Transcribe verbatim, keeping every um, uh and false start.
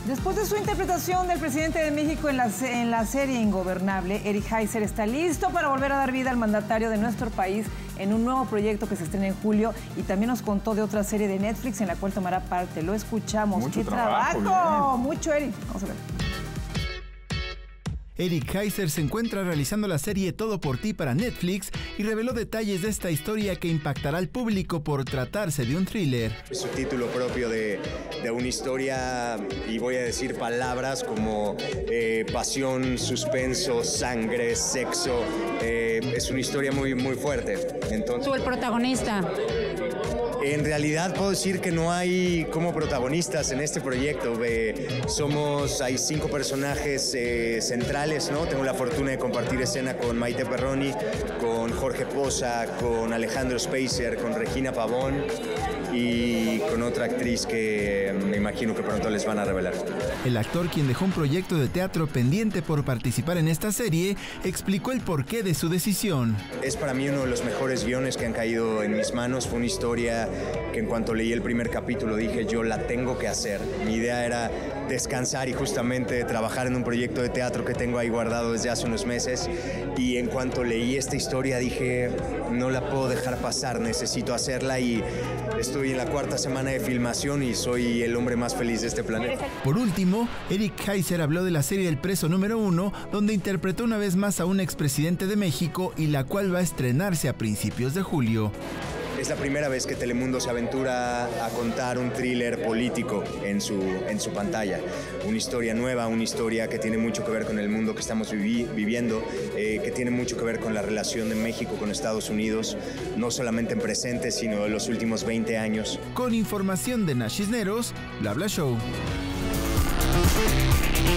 Después de su interpretación del presidente de México en la, en la serie Ingobernable, Eric Heiser está listo para volver a dar vida al mandatario de nuestro país en un nuevo proyecto que se estrena en julio, y también nos contó de otra serie de Netflix en la cual tomará parte. Lo escuchamos. Mucho ¡Qué trabajo! trabajo! Mucho, Eric. Vamos a ver. Eric Heiser se encuentra realizando la serie Todo por ti para Netflix y reveló detalles de esta historia que impactará al público por tratarse de un thriller. Es un título propio de, de una historia, y voy a decir palabras como eh, pasión, suspenso, sangre, sexo. Eh, es una historia muy, muy fuerte. Entonces, ¿Tú el protagonista? En realidad puedo decir que no hay como protagonistas en este proyecto. Eh, somos, hay cinco personajes eh, centrales, ¿no? Tengo la fortuna de compartir escena con Maite Perroni, con Jorge Poza, con Alejandro Spacer, con Regina Pavón y con otra actriz que me imagino que pronto les van a revelar. El actor, quien dejó un proyecto de teatro pendiente por participar en esta serie, explicó el porqué de su decisión. Es para mí uno de los mejores guiones que han caído en mis manos. Fue una historia que en cuanto leí el primer capítulo dije, yo la tengo que hacer. Mi idea era descansar y justamente trabajar en un proyecto de teatro que tengo ahí guardado desde hace unos meses, y en cuanto leí esta historia dije, no la puedo dejar pasar, necesito hacerla, y estoy en la cuarta semana de filmación y soy el hombre más feliz de este planeta. Por último, Eric Heiser habló de la serie El Preso número uno, donde interpretó una vez más a un expresidente de México y la cual va a estrenarse a principios de julio. Es la primera vez que Telemundo se aventura a contar un thriller político en su, en su pantalla. Una historia nueva, una historia que tiene mucho que ver con el mundo que estamos vivi viviendo, eh, que tiene mucho que ver con la relación de México con Estados Unidos, no solamente en presente, sino en los últimos veinte años. Con información de Nash Cisneros, Bla Bla Show.